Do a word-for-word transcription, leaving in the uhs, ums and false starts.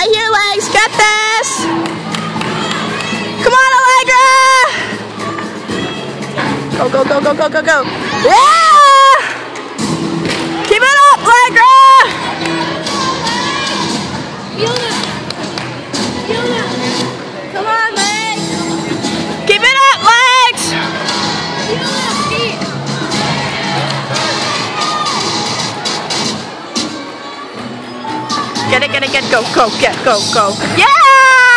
here, Legs. Get this. Come on, Allegra. Go, go, go, go, go, go, go. Yeah! Keep it up, Allegra. Come on, Legs. Keep it up, Legs. Get it, get it, get it, go, go, get, go, go. Yeah!